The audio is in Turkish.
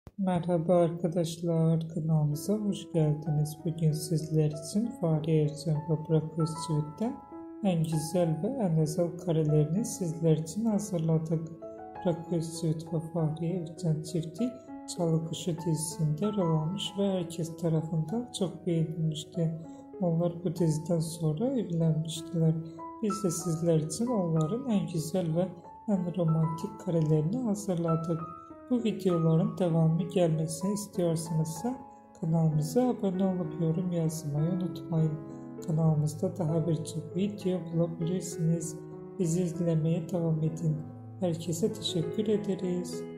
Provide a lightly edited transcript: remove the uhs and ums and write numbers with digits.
Merhaba arkadaşlar, kanalımıza hoş geldiniz. Bugün sizler için Fahriye Evcen ve Burak Özçivit'ten en güzel ve en özel karelerini sizler için hazırladık. Burak Özçivit ve Fahriye Evcen çifti Çalı Kuşu dizisinde rol almış ve herkes tarafından çok beğenilmişti. Onlar bu diziden sonra evlenmiştiler. Biz de sizler için onların en güzel ve en romantik karelerini hazırladık. Bu videoların devamı gelmesini istiyorsanız kanalımıza abone olup yorum yazmayı unutmayın. Kanalımızda daha birçok video bulabilirsiniz. Bizi izlemeye devam edin. Herkese teşekkür ederiz.